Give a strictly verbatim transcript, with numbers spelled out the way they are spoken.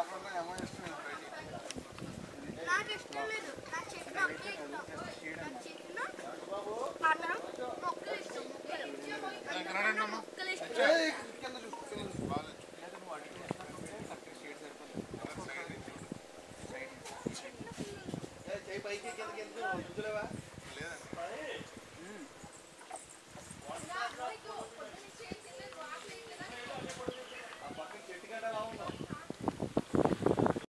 నాకు ఇష్టం లేదు నా చెట్లు ఒకే ఇష్టం నా చెట్లు అందరం మొక్కలు ఇష్టం మొక్కలు ఇష్టం పైకి కిందకి ఎందుకు